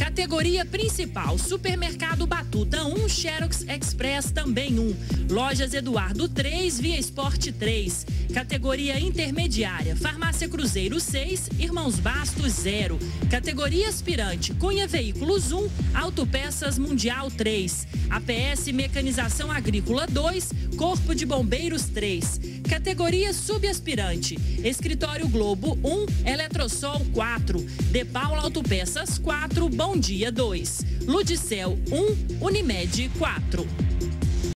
Categoria principal, Supermercado Batuta 1, Xerox Express também 1. Lojas Eduardo 3, Via Esporte 3. Categoria intermediária, Farmácia Cruzeiro 6, Irmãos Bastos 0. Categoria aspirante, Cunha Veículos 1, Autopeças Mundial 3. APS Mecanização Agrícola 2, Corpo de Bombeiros 3. Categoria subaspirante, Escritório Globo 1, Eletrosol 4. De Paula Autopeças 4, Bom Dia 2. Ludicel 1, Unimed 4.